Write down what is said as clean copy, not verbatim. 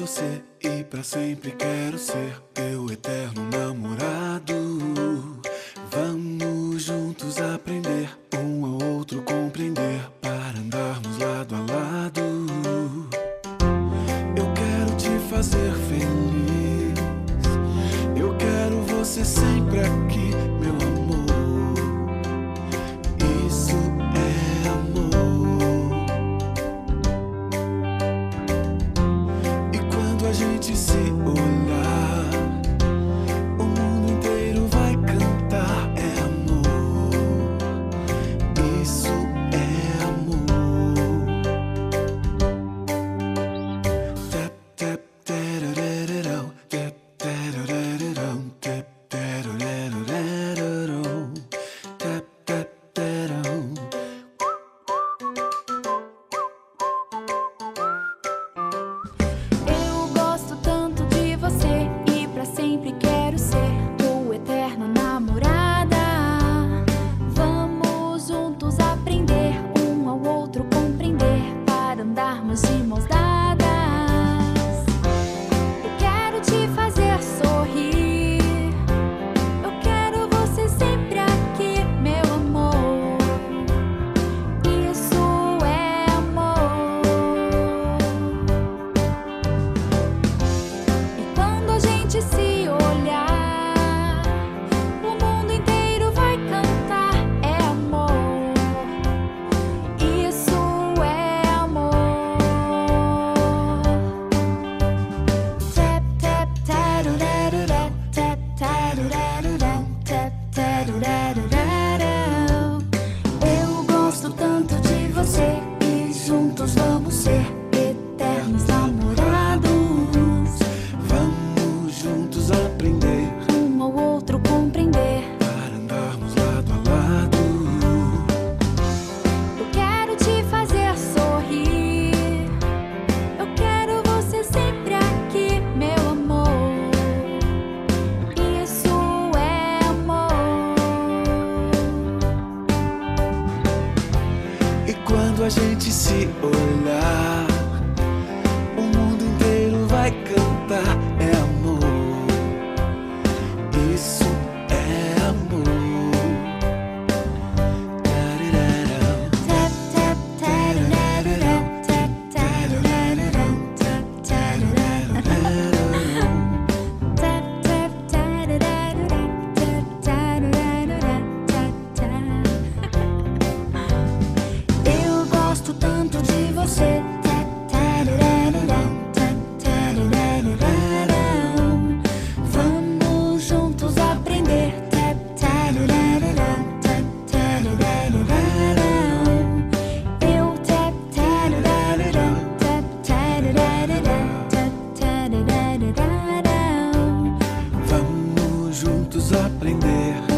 você e pra sempre quero ser teu eterno namorado. Vamos juntos aprender, um ao outro compreender, para andarmos lado a lado. Eu quero te fazer feliz, eu quero você sempre aqui, meu amor. Isso é amor. E quando a gente se olhar, o mundo inteiro vai cantar. É amor. Isso é amor. Tap, tap, tararararão, tap, tararararão, tap, tararararão, tap, tap, tararão. Eu gosto tanto de você e pra sempre quero ser tua eterna namorada. Vamos juntos aprender, um ao outro compreender, para andarmos de mãos dadas. Eu quero te fazer sorrir, eu quero você sempre aqui, meu amor. Isso é amor. E quando a gente se olhar, o mundo inteiro vai cantar. É amor. Isso é amor. Tap, tap, tarurarurá, tap, tarurarurá, tap, tarurarurá. Eu gosto tanto de você e juntos vamos ser eternos namorados. Vamos juntos aprender, Um ao outro compreender. para andarmos lado a lado. Eu quero te fazer sorrir, eu quero você sempre aqui, meu amor. Isso é amor. E quando a gente se olhar, o mundo inteiro vai cantar. É amor. Isso é amor. Tarirarão, Tap, tap, tararararão, tap, tararararão, tap, tararararão. Tap, tap, tararararão, tap, tararararão, tap, tap. Eu gosto tanto de você. Tap, tararararão, tap, tararararão. Vamos juntos aprender. Tap, tararararão, tap, tararararão. Eu tap, tararararão, tap, tararararão, tap, tararararão. vamos juntos aprender.